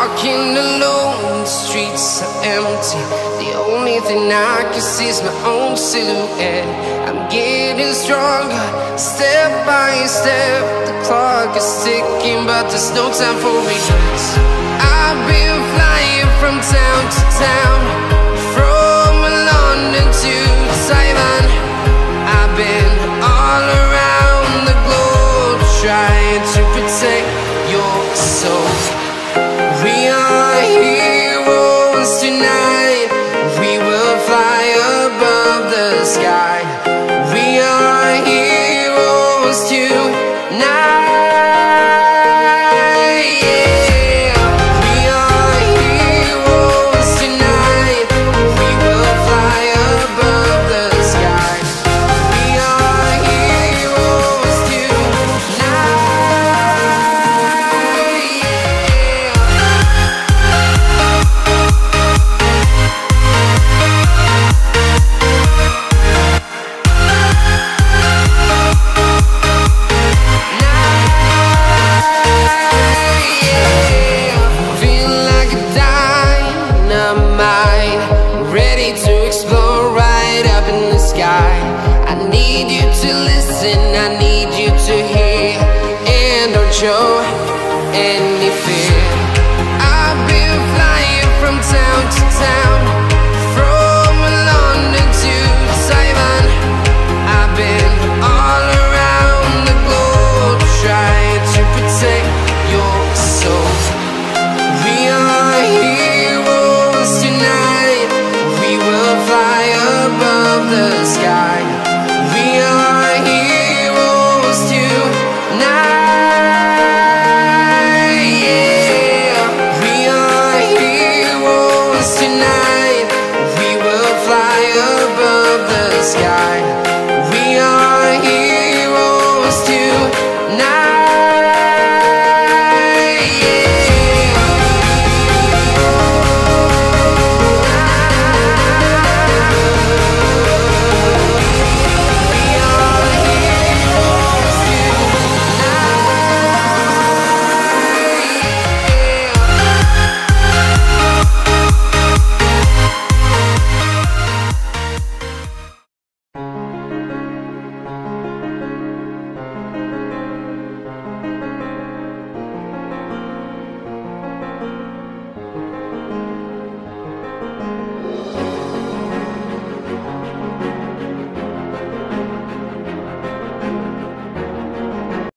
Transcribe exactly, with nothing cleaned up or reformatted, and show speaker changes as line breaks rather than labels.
walking alone, the streets are empty. The only thing I can see is my own silhouette. I'm getting stronger, step by step. The clock is ticking, but there's no time for regrets. I've been flying from town to town, from London to Taiwan. I've been all around the globe, trying to protect your soul. We are heroes tonight.